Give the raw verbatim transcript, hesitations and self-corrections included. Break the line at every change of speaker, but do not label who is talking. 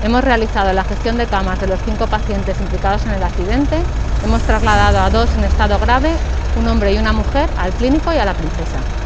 Hemos realizado la gestión de camas de los cinco pacientes implicados en el accidente. Hemos trasladado a dos en estado grave, un hombre y una mujer, al Clínico y a La Princesa.